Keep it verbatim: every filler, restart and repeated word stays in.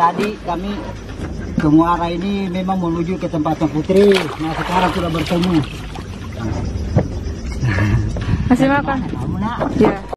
tadi kami ke Muara ini memang menuju ke tempatnya Putri. Nah sekarang sudah bertemu. Masih makan? Kamu nak? Ya.